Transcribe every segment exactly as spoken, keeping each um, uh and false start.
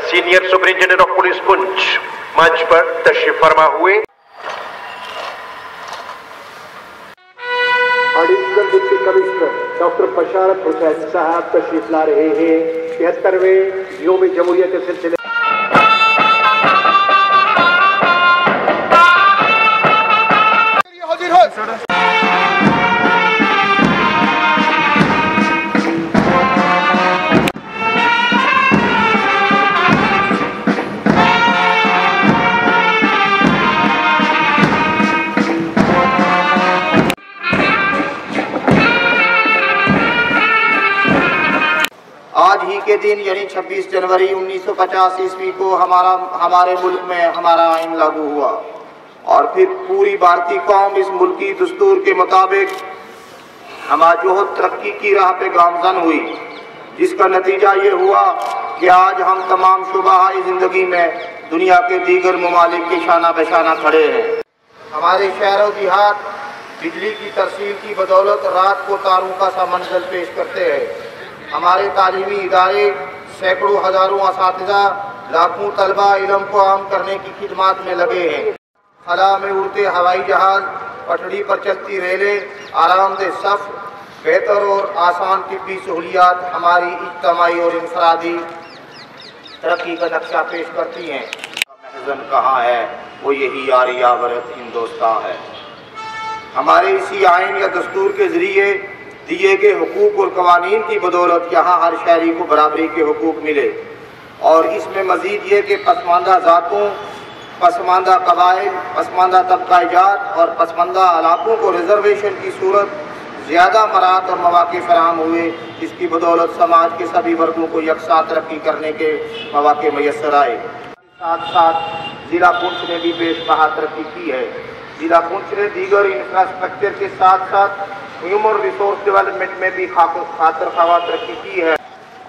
Senior superintendent of police Poonch मंच पर तशरीफ फरमा हुए। Additional deputy commissioner doctor Basharat Hussain साहब तशरीफ ला रहे हैं तिहत्तरवें योम जमहूरियत के सिलसिले। आज ही के दिन यानी छब्बीस जनवरी उन्नीस सौ पचास ईस्वी को हमारा हमारे मुल्क में हमारा आइन लागू हुआ और फिर पूरी भारतीय कौम इस मुल्की दस्तूर के मुताबिक हमाजोह तरक्की की राह पे गामजन हुई, जिसका नतीजा ये हुआ कि आज हम तमाम शुबाहाई ज़िंदगी में दुनिया के दीगर ममालिक के शाना बशाना खड़े हैं। हमारे शहरों देहात बिजली की तरसील की बदौलत रात को तारुका सा मंजर पेश करते हैं। हमारे तालीमी इदारे सैकड़ों हजारों असातिज़ा लाखों तलबा इल्म को आम करने की खिदमत में लगे हैं। खला में उड़ते हवाई जहाज, पटड़ी पर चलती रेलें, आरामदेह सफ़र, बेहतर और आसान तिब्बी सहूलियात हमारी इज्तमाई और इंफरादी तरक्की का नक्शा पेश करती हैं। महज़न कहाँ है वो यही यारियावरत हिंदुस्तान है। हमारे इसी आइन या दस्तूर के ज़रिए दिए गए हुकूक और कवानीन की बदौलत यहाँ हर शहरी को बराबरी के हुकूक मिले और इसमें मज़ीद ये कि पसमानदा ज़ातों, पसमानदा कबाइल, पसमानदा तबकाजात और पसमानदा इलाकों को रिजर्वेशन की सूरत ज़्यादा मरात और मौक़े फराहम हुए, जिसकी बदौलत समाज के सभी वर्गों को यकसा तरक्की करने के मौक़े मैसर आए। साथ साथ ज़िला पुंछ ने भी बेशबहा तरक्की की है। ज़िला पुंछ ने दीगर इंफ्रास्ट्रक्चर के साथ साथ ह्यूमन रिसोर्स डेवलपमेंट में भी खातर खवा तरक्की की है।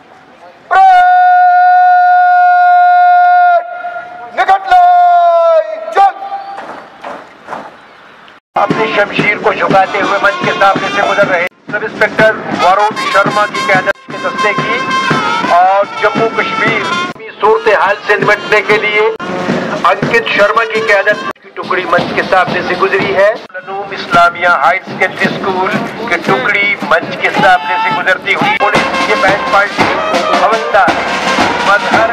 अपनी शमशीर को झुकाते हुए मंच के सामने से गुजर रहे सब इंस्पेक्टर वरुण शर्मा की क़यादत के दस्ते की और जम्मू कश्मीर की सूरत हाल से निपटने के लिए अंकित शर्मा की क़यादत की टुकड़ी मंच के सामने से गुजरी है। Noom Islamia high secondary school की टुकड़ी मंच के सामने से गुजरती हुई पुलिस के बैंड पार्टी हवलदार मजहर